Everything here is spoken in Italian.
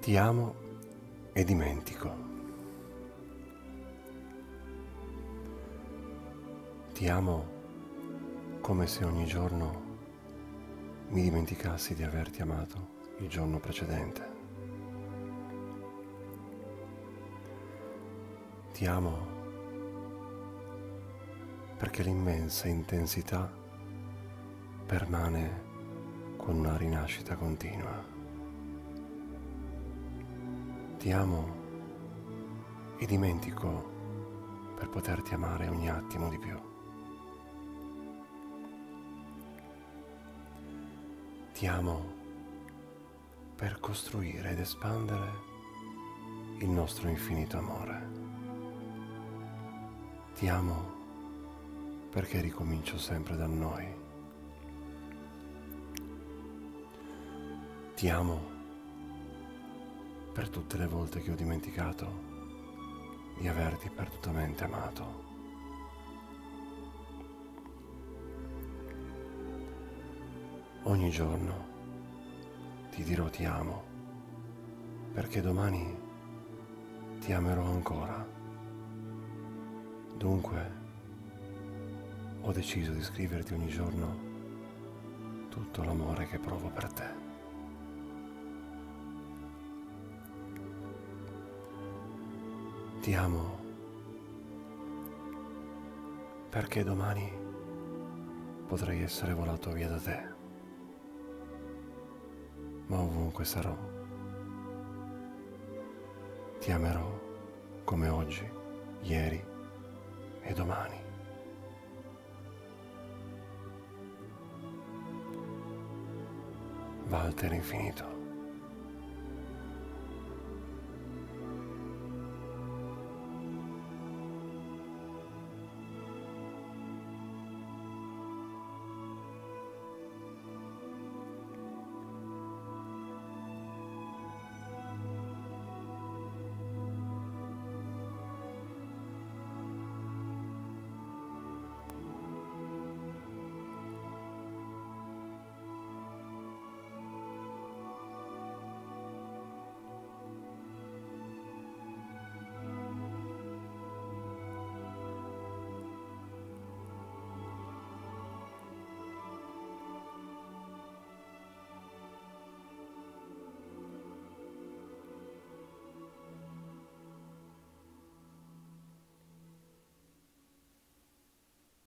Ti amo e dimentico. Ti amo come se ogni giorno mi dimenticassi di averti amato il giorno precedente. Ti amo perché l'immensa intensità permane con una rinascita continua. Ti amo e dimentico per poterti amare ogni attimo di più. Ti amo per costruire ed espandere il nostro infinito amore. Ti amo perché ricomincio sempre da noi. Ti amo per tutte le volte che ho dimenticato di averti perdutamente amato. Ogni giorno ti dirò ti amo, perché domani ti amerò ancora. Dunque, ho deciso di scriverti ogni giorno tutto l'amore che provo per te. Ti amo perché domani potrei essere volato via da te, ma ovunque sarò, ti amerò come oggi, ieri e domani. Walter Infinito.